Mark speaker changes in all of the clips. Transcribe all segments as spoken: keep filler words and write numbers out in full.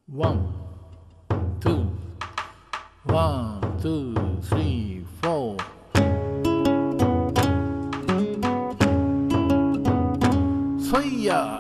Speaker 1: ワン、ツー、ワン、ツー、スリー、フォー。そいや。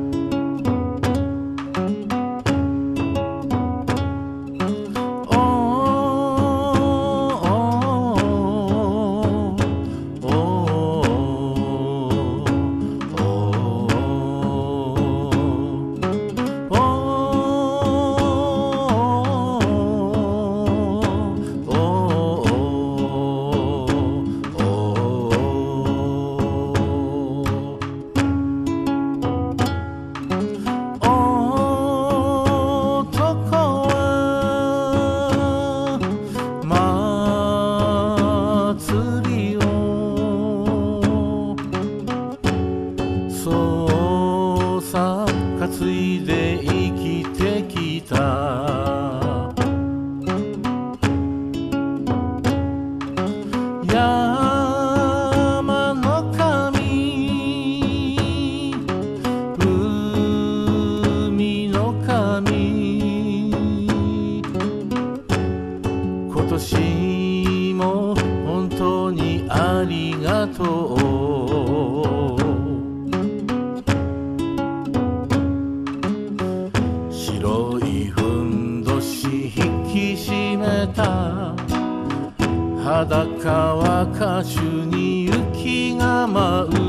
Speaker 1: 裸は歌手に雪が舞う。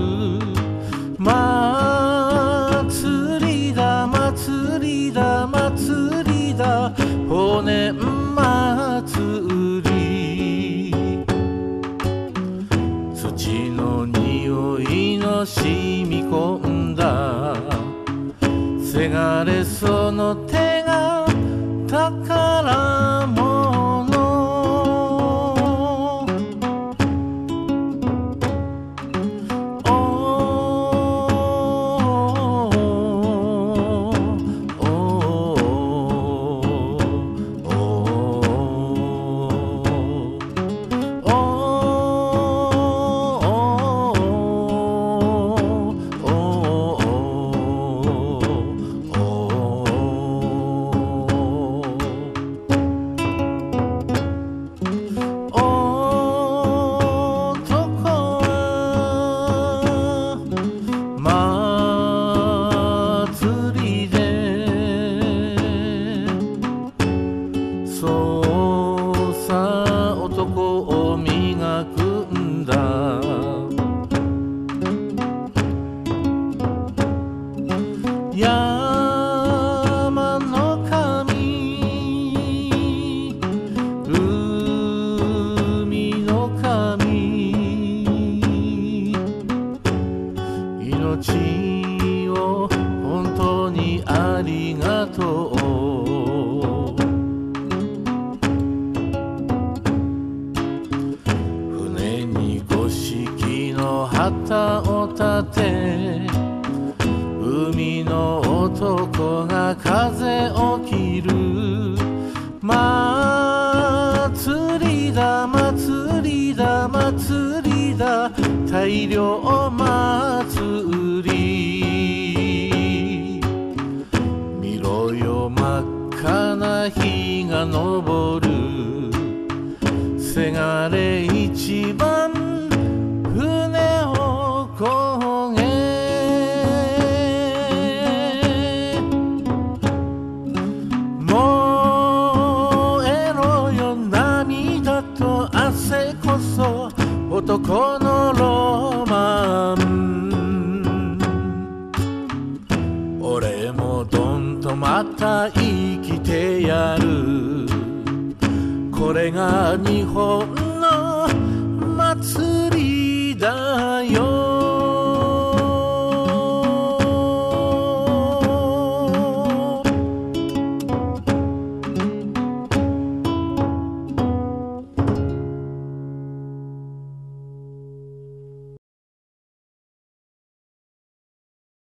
Speaker 1: 祭りだ祭りだ祭りだ骨祭り。土の匂いの染み込んだせがれその手が宝物。旗を立て海の男が風を切る。祭りだ祭りだ祭りだ大漁祭り。見ろよ真っ赤な日が昇る。せがれ一番船をこげ。燃えろよ涙と汗こそ男のロマン。俺もどんとまた生きてやる。これが日本の祭り。